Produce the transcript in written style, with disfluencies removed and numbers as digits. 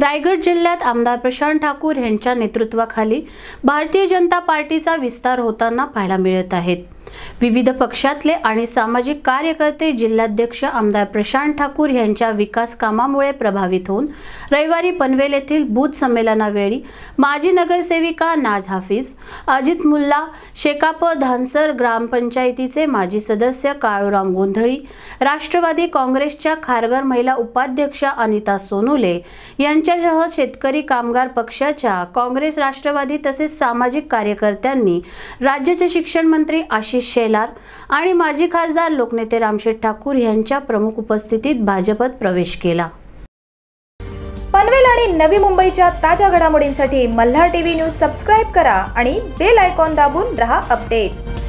रायगड जिल्ह्यात आमदार प्रशांत ठाकूर यांच्या नेतृत्वाखाली भारतीय जनता पार्टीचा विस्तार होताना पाहायला मिळत आहेत। विविध पक्षातले आणि सामाजिक कार्यकर्ते जिल्हाध्यक्ष आमदार प्रशांत ठाकूर यांच्या विकास कामामुळे प्रभावित होऊन रविवारी पनवेल येथील बूथ संमेलनावेळी माजी नगरसेविका नाज हाफिज, अजित मुल्ला, शेकाप धानसर ग्रामपंचायतीचे माजी सदस्य काळूराम गोंधळी, राष्ट्रवादी काँग्रेसच्या खारघर महिला उपाध्यक्ष अनिता सोनुले यांच्यासह शेतकरी कामगार पक्षाच्या, काँग्रेस, राष्ट्रवादी तसेच सामाजिक कार्यकर्त्यांनी राज्याचे शिक्षण मंत्री आशिष शेलार आणि माजी खासदार लोकनेते रामशेठ ठाकूर यांच्या प्रमुख उपस्थितीत भाजपत प्रवेश केला। पनवेल आणि नवी मुंबईच्या ताज्या घडामोडींसाठी मल्हार टीव्ही न्यूज सबस्क्राइब करा आणि बेल आयकॉन दाबून रहा अपडेट।